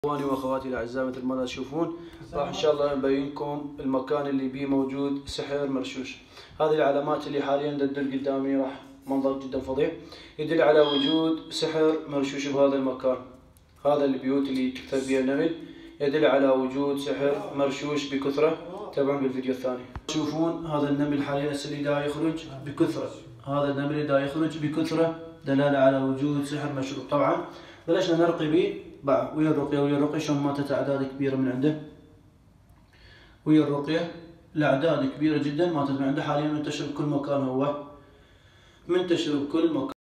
اخواني واخواتي الاعزاء، مثل ما تشوفون راح ان شاء الله نبينكم المكان اللي بيه موجود سحر مرشوش. هذه العلامات اللي حاليا تدل قدامي، راح منظر جدا فظيع يدل على وجود سحر مرشوش بهذا المكان. هذا البيوت اللي تكثر بها النمل يدل على وجود سحر مرشوش بكثره. تابعون بالفيديو الثاني. تشوفون هذا النمل حاليا اللي دا يخرج بكثره، هذا النمل اللي دا يخرج بكثره دلاله على وجود سحر مرشوش. طبعا بلشنا نرقي به ويا الرقية شلون ماتت أعداد كبيرة من عنده، ويا الرقية الأعداد كبيرة جدا ماتت من عنده. حاليا منتشر بكل مكان، هو منتشر بكل مكان.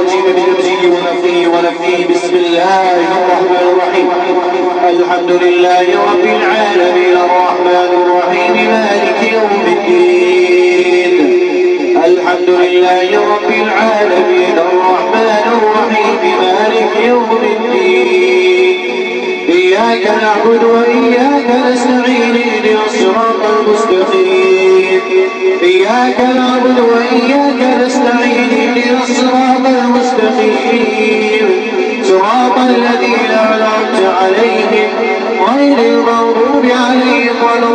بسم الله الرحمن الرحيم. الحمد لله رب العالمين الرحمن الرحيم مالك يوم الدين. الحمد لله رب العالمين الرحمن الرحيم مالك يوم الدين. إياك نعبد وإياك نستعين اهدنا الصراط المستقيم. إياك نعبد وإياك نستعين اهدنا الصراط المستقيم. صراط الذين أنعمت عليهم غير المغضوب عليهم ولا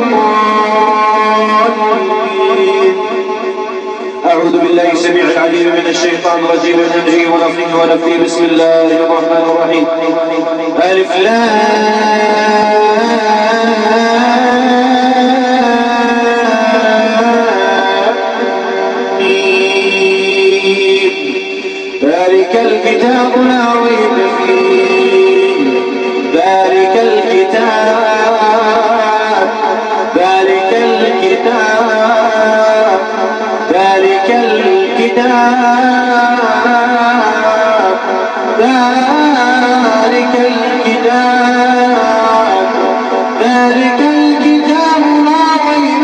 الضالين. أعوذ بالله السميع العليم من الشيطان الرجيم من همزه ونفخه ونفثه. بسم الله الرحمن الرحيم. ألف ذلك الكتاب لا ريب فيه. ذلك الكتاب ذلك الكتاب ذلك الكتاب ذلك الكتاب ذلك الكتاب لا ريب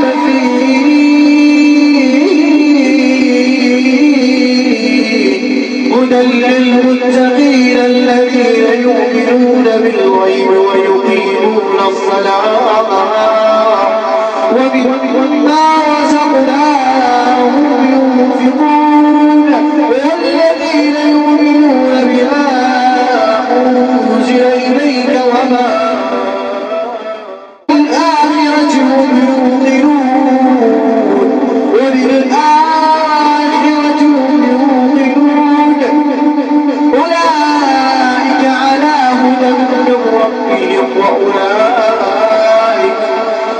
فيه. هدى للمتقين الذين يؤمنون بالغيب ويقيمون الصلاة ومما رزقناهم ينفقون. والذين يؤمنون بما أنزل إليك وما بالآخرة هم يوقنون. وبالآخرة هم يوقنون. أولئك على هدى من ربهم وأولئك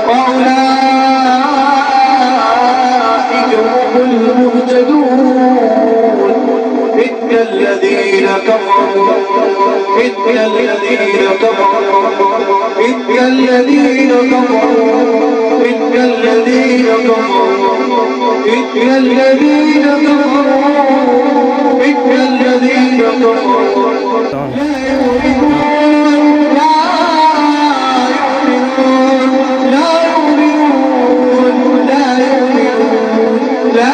هم المهتدون. إن الذين كفروا إن الذين كفروا إن الذين كفروا إن الذين كفروا إن الذين كفروا إن الذين كفروا لا يؤمنون لا يؤمنون لا يؤمنون لا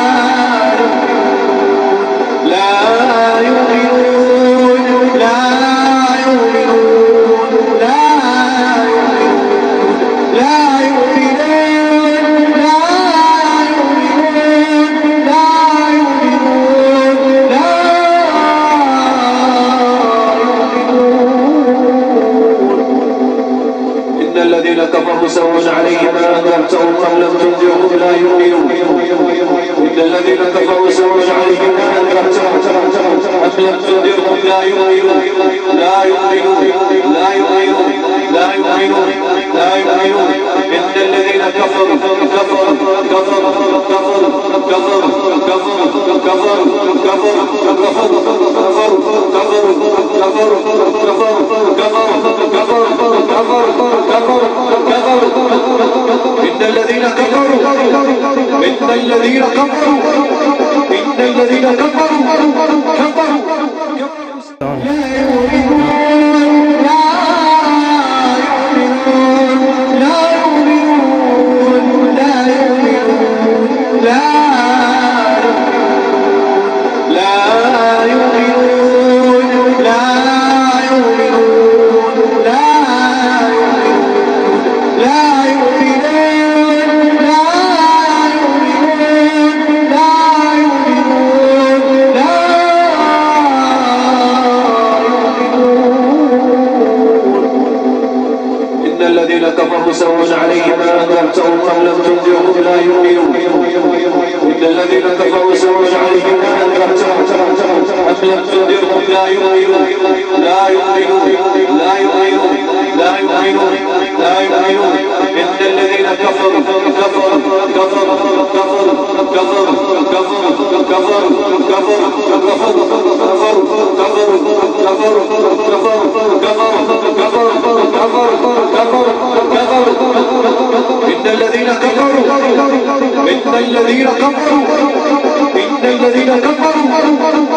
يؤمنون لا يؤمنون لا يؤمنون لا يؤمنون لا يؤمنون لا يؤمنون لا يؤمنون لا يؤمنون. إن الذين كفروا سواء عليهم أنذرتهم أم لم تنذرهم لا يؤمنون. إن الذين كفروا سواء عليهم أنذرتهم أم لم تنذرهم لا يؤمنون لا يؤمنون لا يؤمنون لا يؤمنون لا يؤمنون. إن الذين كفروا كفروا كفروا كفروا كفروا كفروا كفروا كفروا إن الذين كفروا إن الذين كفروا إن الذين كفروا كفروا لا يؤمنون لا يؤمنون لا يؤمنون لا يؤمنون لا يؤمنون لا يؤمنون لا يؤمنون لا يؤمنون لا يؤمنون لا إن الذين كفروا سواء عليهم أنذرتهم أم لم تنذرهم لا يؤمنون إن الذين كفروا سواء عليهم أنذرتهم أم لم تنذرهم لا يؤمنون لا يؤمنون لا يؤمنون لا يؤمنون لا يؤمنون إن الذين كفروا كفروا كفروا كفروا كفروا كفروا كفروا كفروا إن الذين كفروا إن الذين كفروا إن الذين كفروا